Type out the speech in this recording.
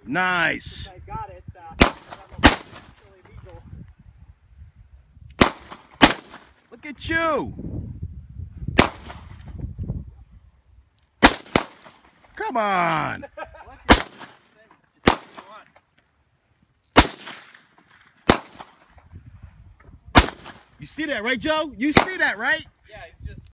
Nice. I got it. Look at you. Come on. You see that, right, Joe? You see that, right?